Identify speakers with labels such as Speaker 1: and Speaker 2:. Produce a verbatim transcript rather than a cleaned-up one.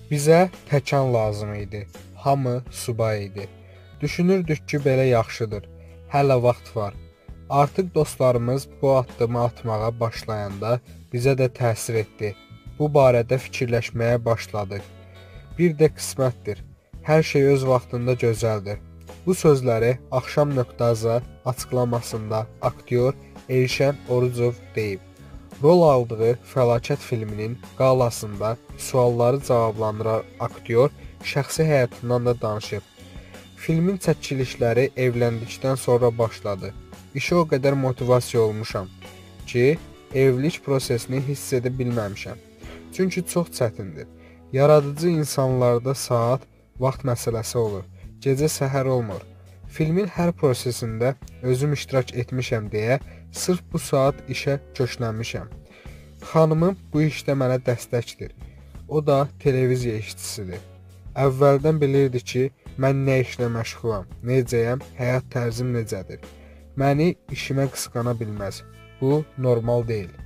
Speaker 1: Bizə təkan lazım idi. Hamı subay idi. Düşünürdük ki, belə yaxşıdır. Hələ vaxt var. Artıq dostlarımız bu addımı atmağa başlayanda bizə də təsir etdi. Bu barədə fikirləşməyə başladıq. Bir də qismətdir. Hər şey öz vaxtında gözəldir. Bu sözləri Axşam.az açıqlamasında aktyor Elşən Orucov deyib. Rol aldığı Fəlakət filminin qalasında sualları cavablandıran aktyor şəxsi həyatından da danışıb. Filmin çəkilişləri evləndikdən sonra başladı. İşə o qədər motivasiya olmuşam ki, evlilik prosesini hiss edə bilməmişəm. Çünki çox çətindir. Yaradıcı insanlarda saat, vaxt məsələsi olur. Gecə səhər olmur. Filmin hər prosesində özüm iştirak etmişəm deyə sırf bu saat işə köklənmişəm. Xanımım bu işdə mənə dəstəkdir. O da televiziya işçisidir. Əvvəldən bilirdi ki, mən nə işlə məşğulam, necəyəm, həyat tərzim necədir. Məni işimə qısqana bilməz. Bu normal deyil.